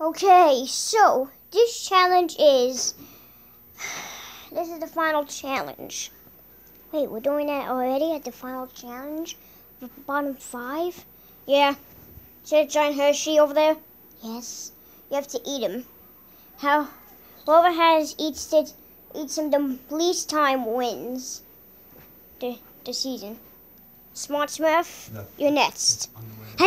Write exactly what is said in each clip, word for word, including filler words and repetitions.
Okay, so this challenge is, this is the final challenge. Wait, we're doing that already at the final challenge? The bottom five? Yeah. See the giant Hershey over there? Yes. You have to eat him. How, whoever has eats it, eats him the least time wins the, the season. Smart Smurf, no. You're next. I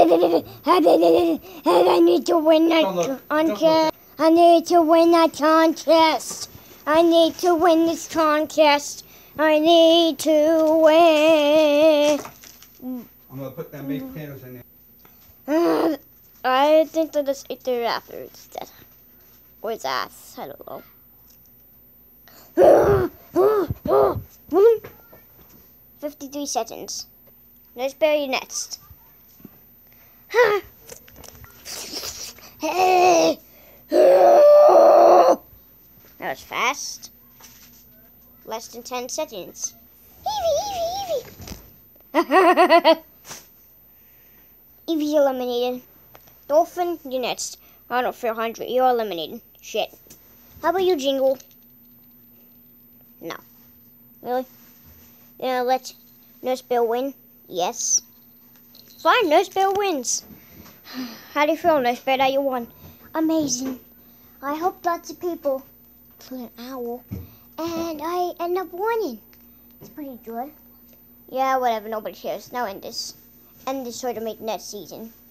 need to win that contest. I need to win that contest. I need to win this contest. I need to win. I'm gonna put them baked potatoes in there. Uh, I think I'll just eat the wrapper instead. Or his ass. I don't know. fifty-three seconds. Let's bury you next. Hey! That was fast. Less than ten seconds. Evie, Evie, Evie. Evie's eliminated. Dolphin, you're next. I don't feel hungry. You're eliminated. Shit. How about you, Jingle? No. Really? Then I'll let Nurse Bill win. Yes. Fine, Nurse Bill wins. How do you feel, Nurse Bill, that you won? Amazing. I hope lots of people put an owl, and I end up winning. It's pretty good. Yeah, whatever, nobody cares. Now end this. End this so to make next season.